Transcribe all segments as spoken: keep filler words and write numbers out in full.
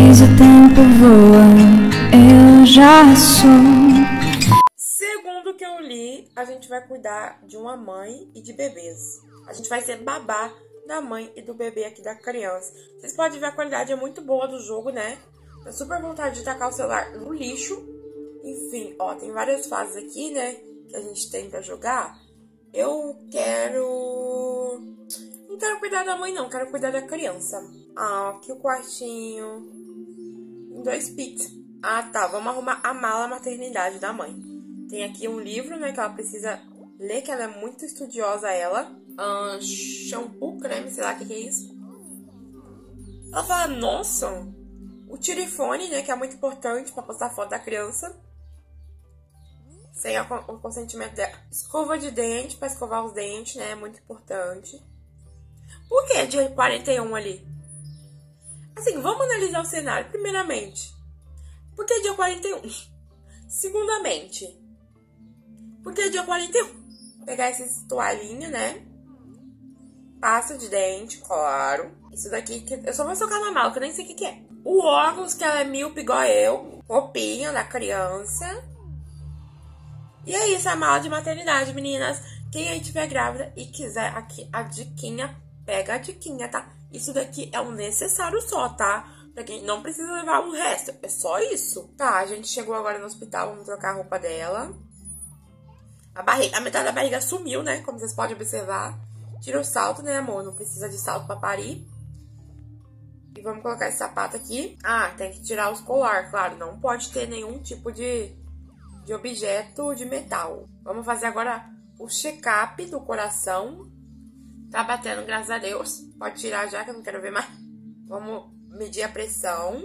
Mas o tempo voa, eu já sou. Segundo o que eu li, a gente vai cuidar de uma mãe e de bebês. A gente vai ser babá da mãe e do bebê aqui da criança. Vocês podem ver a qualidade é muito boa do jogo, né? Dá super vontade de tacar o celular no lixo. Enfim, ó, tem várias fases aqui, né? Que a gente tem pra jogar. Eu quero... Não quero cuidar da mãe, não. Quero cuidar da criança. Ah, aqui o quartinho. Dois pits. Ah, tá. Vamos arrumar a mala maternidade da mãe. Tem aqui um livro, né? Que ela precisa ler, que ela é muito estudiosa, ela. Ah, shampoo, creme, sei lá o que, que é isso. Ela fala, nossa... O tirifone, né? Que é muito importante pra postar foto da criança. Sem o consentimento dela. Escova de dente pra escovar os dentes, né? É muito importante. Por que dia quarenta e um ali? Assim, vamos analisar o cenário. Primeiramente, por que dia quarenta e um? Segundamente, por que dia quarenta e um? Pegar esses toalhinhos, né? Pasta de dente, claro. Isso daqui, que eu só vou socar na mala, que eu nem sei o que, que é. O óculos, que ela é míope igual eu. Roupinha da criança. E é isso, a mala de maternidade, meninas. Quem aí tiver grávida e quiser aqui a diquinha, pega a diquinha, tá? Isso daqui é um necessário só, tá? Pra quem não precisa levar o resto. É só isso. Tá, a gente chegou agora no hospital, vamos trocar a roupa dela. A, barriga, a metade da barriga sumiu, né? Como vocês podem observar. Tira o salto, né, amor? Não precisa de salto pra parir. E vamos colocar esse sapato aqui. Ah, tem que tirar os colar, claro. Não pode ter nenhum tipo de, de objeto de metal. Vamos fazer agora o check-up do coração. Tá batendo, graças a Deus. Pode tirar já, que eu não quero ver mais. Vamos medir a pressão.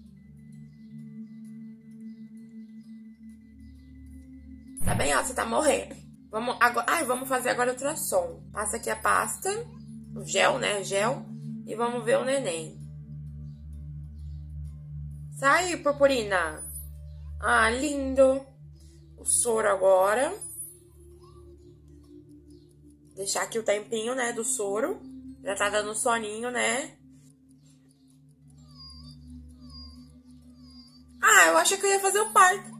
Tá bem, ó, você tá morrendo. Vamos, agora, ai, vamos fazer agora ultrassom. Passa aqui a pasta. O gel, né, gel. E vamos ver o neném. Sai, purpurina. Ah, lindo. O soro agora. Deixar aqui o tempinho, né, do soro. Já tá dando soninho, né? Ah, eu achei que eu ia fazer o parto.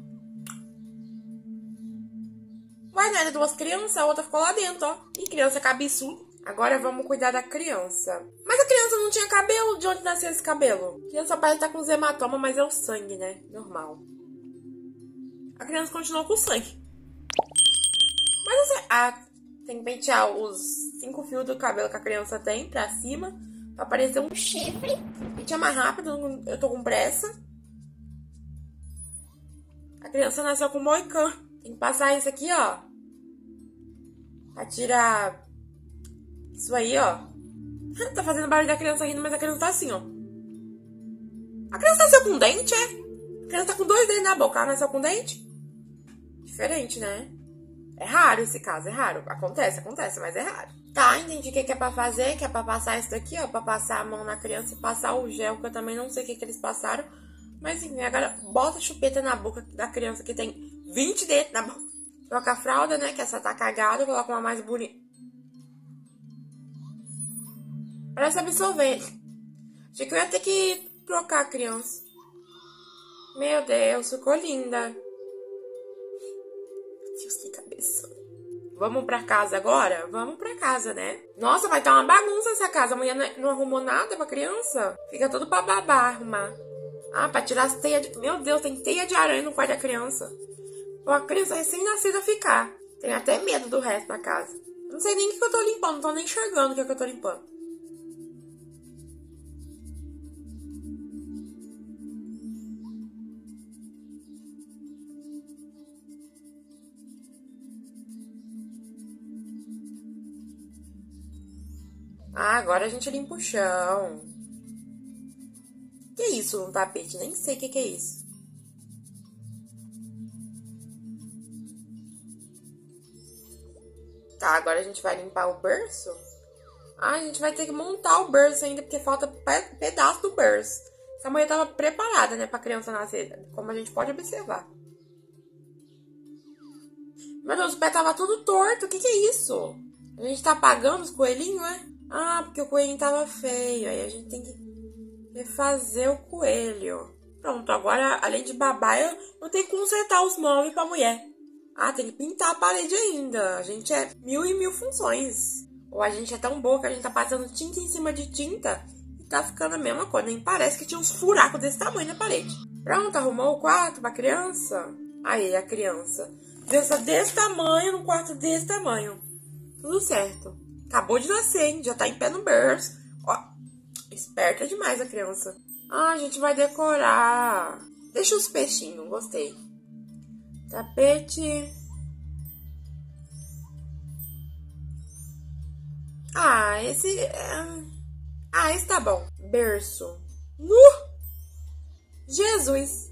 Uai, não era duas crianças, a outra ficou lá dentro, ó. E criança cabeçuda. Agora vamos cuidar da criança. Mas a criança não tinha cabelo? De onde nasceu esse cabelo? A criança parece estar com os hematomas, mas é o sangue, né? Normal. A criança continuou com sangue. Mas você... Ah, tem que pentear os cinco fios do cabelo que a criança tem pra cima. Pra aparecer um chifre. Pentear mais rápido, eu tô com pressa. A criança nasceu com moicano. Tem que passar isso aqui, ó. Pra tirar... Isso aí, ó. Tá fazendo barulho da criança rindo, mas a criança tá assim, ó. A criança nasceu com dente, é? A criança tá com dois dentes na boca. Ela nasceu com dente? Diferente, né? É raro esse caso, é raro. Acontece, acontece, mas é raro. Tá, entendi o que é pra fazer. Que é pra passar isso daqui, ó. Pra passar a mão na criança e passar o gel, que eu também não sei o que, que eles passaram. Mas enfim, agora bota a chupeta na boca da criança que tem vinte dentes na boca. Troca a fralda, né? Que essa tá cagada. Coloca uma mais bonita. Parece absorvente. Achei que eu ia ter que trocar a criança. Meu Deus, ficou linda. Deus, que cabeça. Vamos pra casa agora? Vamos pra casa, né? Nossa, vai estar uma bagunça essa casa. A mulher não arrumou nada pra criança. Fica tudo pra babá arrumar. Ah, pra tirar as teias de... Meu Deus, tem teia de aranha no quarto da criança. Pô, a criança recém-nascida ficar. Tenho até medo do resto da casa. Não sei nem o que eu tô limpando. Não tô nem enxergando o que eu tô limpando. Ah, agora a gente limpa o chão. Que é isso no tapete? Nem sei o que, que é isso. Tá, agora a gente vai limpar o berço. Ah, a gente vai ter que montar o berço ainda, porque falta pedaço do berço. Essa mulher tava preparada, né, pra criança nascer, como a gente pode observar. Meu Deus, o pé tava tudo torto. O que que é isso? A gente tá apagando os coelhinhos, né? Ah, porque o coelhinho tava feio. Aí a gente tem que Refazer o coelho. Pronto, agora, além de babar, eu, eu tenho que consertar os móveis pra mulher. Ah, tem que pintar a parede ainda. A gente é mil e mil funções. Ou a gente é tão boa que a gente tá passando tinta em cima de tinta e tá ficando a mesma coisa. Nem parece que tinha uns furacos desse tamanho na parede. Pronto, arrumou o quarto pra criança? Aí, a criança. Criança desse tamanho, num quarto desse tamanho. Tudo certo. Acabou de nascer, hein? Já tá em pé no berço. Ó, esperta demais a criança. Ah, a gente vai decorar. Deixa os peixinhos, gostei. Tapete. Ah, esse... É... Ah, esse tá bom. Berço. Uh! Jesus.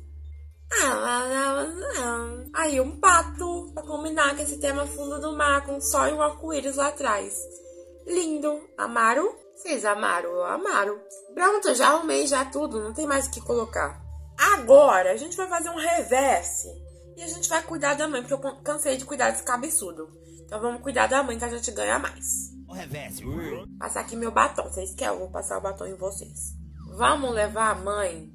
Ah, aí um pato pra combinar com esse tema fundo do mar, com sol e um arco-íris lá atrás. Lindo. Amaram? Vocês amaram? Eu amaram. Pronto, já arrumei já tudo, não tem mais o que colocar. Agora a gente vai fazer um reverse e a gente vai cuidar da mãe, porque eu cansei de cuidar desse cabeçudo. Então vamos cuidar da mãe que a gente ganha mais. O reverse. Passar aqui meu batom. Vocês querem? Eu vou passar o batom em vocês. Vamos levar a mãe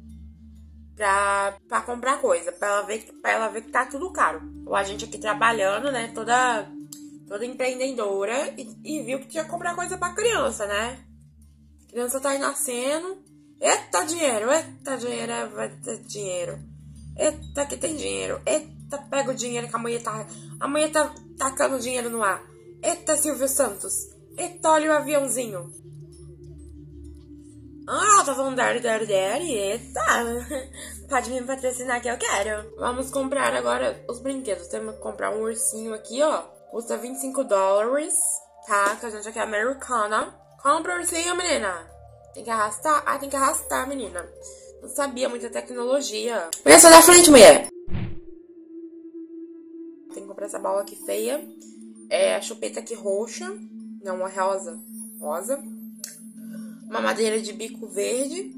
pra, pra comprar coisa, pra ela, ver, pra ela ver que tá tudo caro. Ou a gente aqui trabalhando, né, toda, toda empreendedora e, e viu que tinha que comprar coisa pra criança, né? A criança tá aí nascendo. Eita dinheiro, eita dinheiro, vai ter dinheiro. Eita que tem dinheiro. Eita, pega o dinheiro que a mulher tá... A mulher tá tacando dinheiro no ar. Eita, Silvio Santos. Eita, olha o aviãozinho. Ah, tá falando Daddy, Daddy, Daddy. Eita. Pode me patrocinar que eu quero. Vamos comprar agora os brinquedos. Temos que comprar um ursinho aqui, ó. Custa vinte e cinco dólares. Tá, que a gente aqui é americana. Compra o ursinho, menina. Tem que arrastar? Ah, tem que arrastar, menina. Não sabia muita tecnologia. Pensa da frente, mulher. Tem que comprar essa bola aqui feia. É a chupeta aqui roxa. Não, a rosa. Rosa. Uma madeira de bico verde.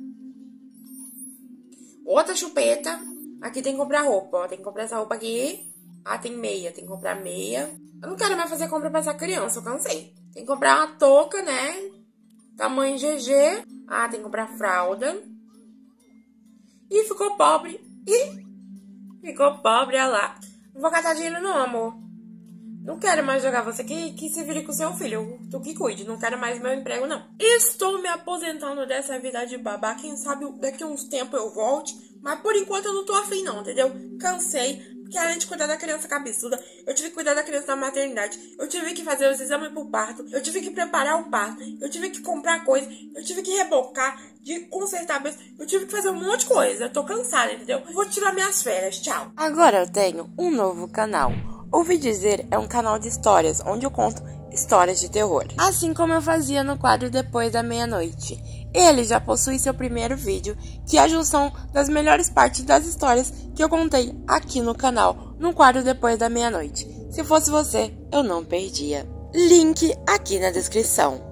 Outra chupeta. Aqui tem que comprar roupa, ó. Tem que comprar essa roupa aqui. Ah, tem meia. Tem que comprar meia. Eu não quero mais fazer compra pra essa criança. Eu cansei. Tem que comprar uma touca, né? Tamanho G G. Ah, tem que comprar fralda. E ficou pobre. Ih, ficou pobre, olha lá. Não vou catar dinheiro não, amor. Não quero mais jogar você que, que se vire com seu filho. Tu que cuide, não quero mais meu emprego, não. Estou me aposentando dessa vida de babá. Quem sabe daqui a uns tempos eu volte. Mas por enquanto eu não tô afim não, entendeu? Cansei. Porque além de cuidar da criança cabeçuda, eu tive que cuidar da criança na maternidade. Eu tive que fazer os exames pro parto. Eu tive que preparar o parto. Eu tive que comprar coisa. Eu tive que rebocar, de consertar a cabeça. Eu tive que fazer um monte de coisa. Eu tô cansada, entendeu? Eu vou tirar minhas férias. Tchau. Agora eu tenho um novo canal. Ouvi Dizer é um canal de histórias, onde eu conto histórias de terror. Assim como eu fazia no quadro Depois da Meia-Noite. Ele já possui seu primeiro vídeo, que é a junção das melhores partes das histórias que eu contei aqui no canal, no quadro Depois da Meia-Noite. Se fosse você, eu não perdia. Link aqui na descrição.